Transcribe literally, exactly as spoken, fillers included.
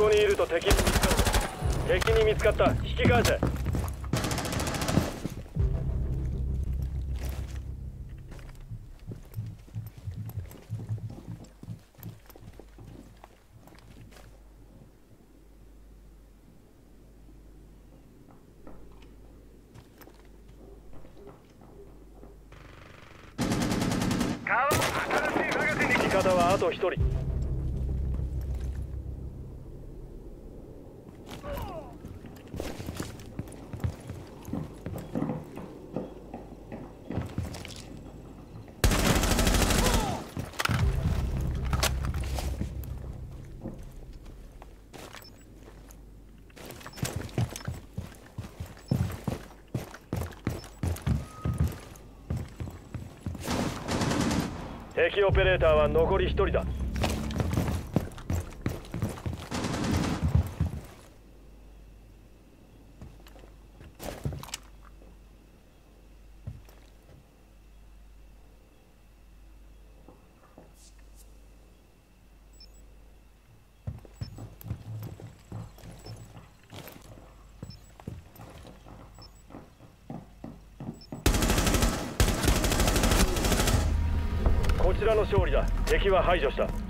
こにいると敵に見つかる。敵に見つかった。引き返せ。味方はあと一人。敵オペレーターは残り一人だ。こちらの勝利だ。敵は排除した。